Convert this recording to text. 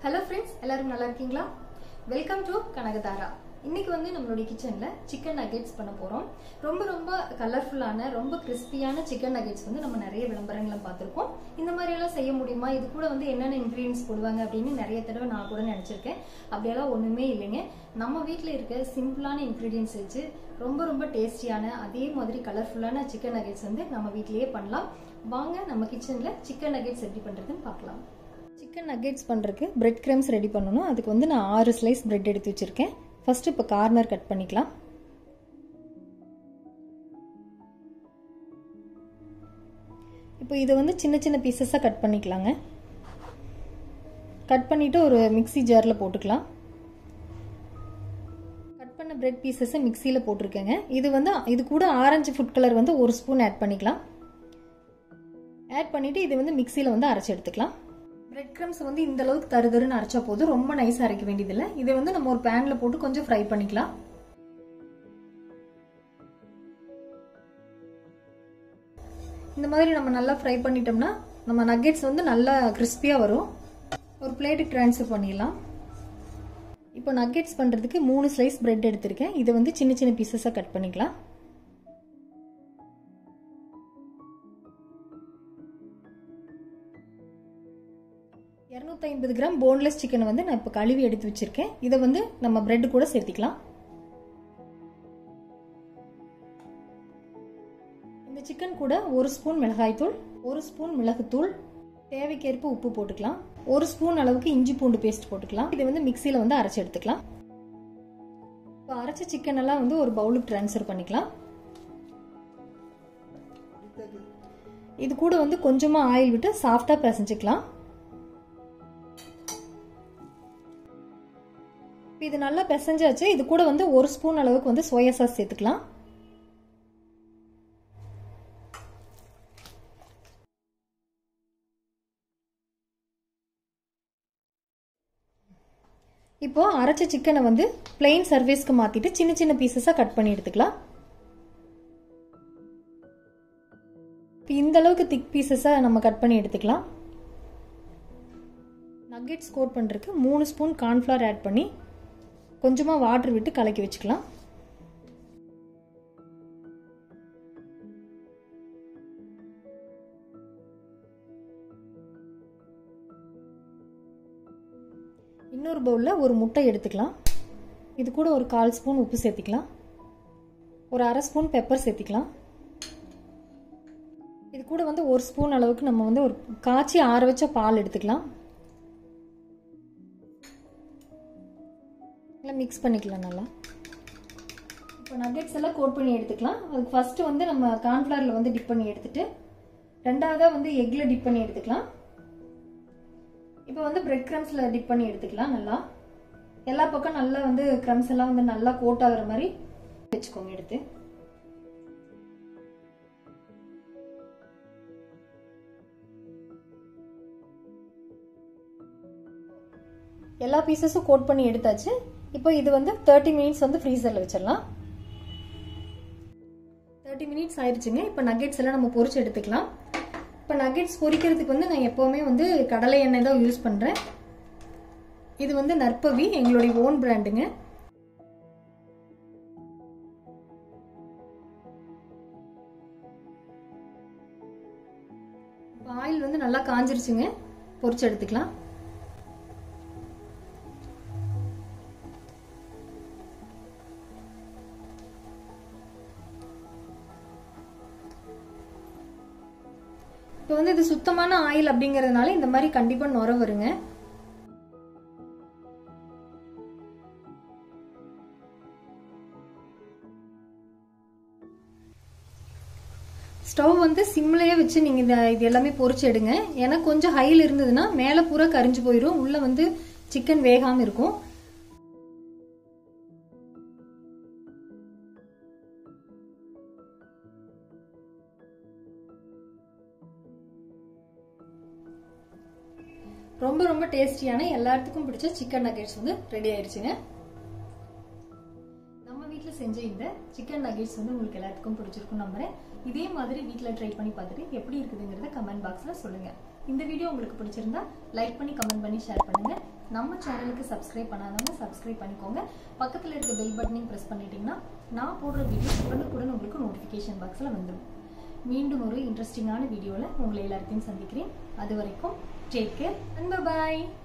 Hello friends, எல்லாரும் நல்லா இருக்கீங்களா? Welcome to Kanakadhara. இன்னைக்கு வந்து நம்மளுடைய கிச்சன்ல chicken nuggets பண்ண போறோம். ரொம்ப கலர்ஃபுல்லான ரொம்ப கிறிஸ்பியான chicken nuggets வந்து நம்ம நிறைய விளம்பரங்களை பார்த்திருக்கோம். இந்த மாதிரி எல்லாம் செய்ய முடியுமா? இது கூட வந்து என்னென்ன ingredients போடுவாங்க அப்படினு நிறைய தடவை நான் கூட நினைச்சிருக்கேன். அப்படியெல்லாம் ஒண்ணுமே இல்லைங்க. நம்ம வீட்ல இருக்க சிம்பிளான ingredients வச்சு ரொம்ப டேஸ்டியான அதே மாதிரி கலர்ஃபுல்லான chicken nuggets வந்து நம்ம வீட்லயே பண்ணலாம். வாங்க நம்ம கிச்சன்ல chicken nuggets எப்படி பண்றதுன்னு பார்க்கலாம். Chicken nuggets பண்றதுக்கு bread crumbs ரெடி பண்ணனும். அதுக்கு வந்து நான் 6 ஸ்லைஸ் bread எடுத்து வச்சிருக்கேன். ஃபர்ஸ்ட் இப்ப கார்னர் கட் பண்ணிக்கலாம். இப்போ இத வந்து சின்ன பீசஸா கட் பண்ணிக்கலாங்க. கட் பண்ணிட்டு ஒரு மிக்ஸி ஜார்ல போட்டுக்கலாம். கட் பண்ண bread பீசஸை மிக்ஸில போட்டுருக்கேங்க. இது கூட ஆரஞ்சு ஃபுட் கலர் வந்து 1 ஸ்பூன் ஆட் பண்ணிக்கலாம். ஆட் பண்ணிட்டு இது வந்து மிக்ஸில வந்து அரைச்சு எடுத்துக்கலாம். bread crumbs வந்து இந்த அளவுக்கு தருதருன்னு அரைச்சா போதும், ரொம்ப நைஸா அரைக்க வேண்டியது இல்ல. இதை வந்து நம்ம ஒரு panல போட்டு கொஞ்சம் ஃப்ரை பண்ணிக்கலாம். இந்த மாதிரி நம்ம நல்லா ஃப்ரை பண்ணிட்டோம்னா நம்ம நக்கெட்ஸ் வந்து நல்லா கிறிஸ்பியா வரும். ஒரு பிளேட்டுக்கு ட்ரான்ஸ்ஃபர் பண்ணிடலாம். இப்போ நக்கெட்ஸ் பண்றதுக்கு 3 ஸ்லைஸ் bread எடுத்திருக்கேன். இதை வந்து சின்ன பீசஸா கட் பண்ணிக்கலாம். கிராம் போன்லெஸ் சிக்கன் வந்து நான் இப்ப கழுவி எடுத்து வச்சிருக்கேன். இதை வந்து நம்ம பிரெட் கூட சேர்த்துக்கலாம். இந்த சிக்கன் கூட 1 ஸ்பூன் மிளகாய் தூள், 1 ஸ்பூன் மிளகுத்தூள், தேவைக்கேற்ப உப்பு போட்டுக்கலாம். 1 ஸ்பூன் அளவுக்கு இஞ்சி பூண்டு பேஸ்ட் போட்டுக்கலாம். இதை வந்து மிக்ஸில வந்து அரைச்சு எடுத்துக்கலாம். இப்போ அரைச்ச சிக்கன் எல்லாம் வந்து ஒரு பவுலுக்கு ட்ரான்ஸ்ஃபர் பண்ணிக்கலாம். இது கூட வந்து கொஞ்சமா ஆயில் விட்டு சாஃப்டா பிசைஞ்சுக்கலாம். இது நல்லா பிசைஞ்சாச்சு. இது கூட வந்து 1 ஸ்பூன் அளவுக்கு வந்து சோயா சாஸ் சேர்த்துக்கலாம். இப்போ அரைச்ச சிக்கனை வந்து பிளெயின் சர்ஃபேஸ்க்கு மாத்திட்டு சின்ன பீசஸா கட் பண்ணி எடுத்துக்கலாம். இந்த அளவுக்கு திக் பீசஸா நம்ம கட் பண்ணி எடுத்துக்கலாம். நக்கெட்ஸ் கோட் பண்றதுக்கு 3 ஸ்பூன் கார்ன்ஃப்ளவர் ஆட் பண்ணி கொஞ்சமா வாட்டர் விட்டு கலக்கி வச்சுக்கலாம். இன்னொரு பவுல்ல ஒரு முட்டை எடுத்துக்கலாம். இது கூட ஒரு 1/4 ஸ்பூன் உப்பு சேர்த்துக்கலாம். ஒரு 1/2 ஸ்பூன் பெப்பர் சேர்த்துக்கலாம். இது கூட வந்து 1 ஸ்பூன் அளவுக்கு நம்ம வந்து ஒரு காய்ச்சி ஆற வச்ச பால் எடுத்துக்கலாம். மிக்ஸ் பண்ணிக்கலாம் நல்லா. இப்போ நக்கெட்ஸ் எல்லாம் கோட் பண்ணி எடுத்துக்கலாம். அதுக்கு ஃபர்ஸ்ட் வந்து நம்ம கார்ன்ஃப்ளவர்ல வந்து டிப் பண்ணி எடுத்துட்டு ரெண்டாவதா வந்து எக்ல டிப் பண்ணி எடுத்துக்கலாம். இப்போ வந்து பிரெட் கிரம்ஸ்ல டிப் பண்ணி எடுத்துக்கலாம். நல்லா எல்லா பக்கம் நல்லா வந்து கிரம்ஸ் எல்லாம் வந்து நல்லா கோட் ஆகுற மாதிரி வச்சுக்கோங்க எடுத்து. எல்லா பீசஸும் கோட் பண்ணி எடுத்தாச்சு. இப்போ இது வந்து 30 மினிட்ஸ் வந்து ஃப்ரீசர்ல வச்சிடலாம். 30 மினிட்ஸ் ஆயிடுச்சுங்க. இப்போ நக்கெட்ஸ் எல்லாம் நம்ம பொரிச்சு எடுத்துக்கலாம். இப்போ நக்கெட்ஸ் பொரிக்கிறதுக்கு வந்து நான் எப்பவுமே வந்து கடலை எண்ணெய் தான் யூஸ் பண்றேன். இது வந்து நற்பவி, எங்களுடைய ஓன் பிராண்டுங்க. ஆயில் வந்து நல்லா காஞ்சிருச்சுங்க. பொரிச்சு எடுத்துக்கலாம். இப்போ வந்து இது சுத்தமான ஆயில் அப்படிங்கறதுனால இந்த மாதிரி கண்டிப்பா நுர வருங்க. ஸ்டவ் வந்து சிம்லயே வச்சு நீங்க இது எல்லாமே பொரிச்சு எடுங்க. ஏன்னா கொஞ்சம் ஹைல இருந்ததுன்னா மேல பூரா கரிஞ்சு போயிடும், உள்ள வந்து சிக்கன் வேகாம இருக்கும். ரொம்ப டேஸ்டியான எல்லாத்துக்கும் பிடிச்ச சிக்கன் நக்கெட்ஸ் வந்து ரெடி ஆயிடுச்சுங்க. நம்ம வீட்ல செஞ்ச இந்த சிக்கன் நக்கெட்ஸ் வந்து உங்களுக்கு எல்லாத்துக்கும் பிடிச்சிருக்கும் நம்புறேன். இதே மாதிரி வீட்ல ட்ரை பண்ணி பார்த்துட்டு எப்படி இருக்குதுங்கறத கமெண்ட் பாக்ஸ்ல சொல்லுங்க. இந்த வீடியோ உங்களுக்கு பிடிச்சிருந்தா லைக் பண்ணி கமெண்ட் பண்ணி ஷேர் பண்ணுங்க. நம்ம சேனலுக்கு சப்ஸ்கிரைப் பண்ணாதவங்க சப்ஸ்கிரைப் பண்ணிக்கோங்க. பக்கத்தில் இருக்க பெல் பட்டனையும் ப்ரெஸ் பண்ணிட்டீங்கன்னா நான் போடுற வீடியோ உடனுக்குடன் உங்களுக்கு நோட்டிஃபிகேஷன் பாக்ஸில் வந்துடும். மீண்டும் ஒரு இன்ட்ரெஸ்டிங்கான வீடியோவில் உங்களை எல்லாத்தையும் சந்திக்கிறேன். அது வரைக்கும் டேக் கேர் அண்ட் பை.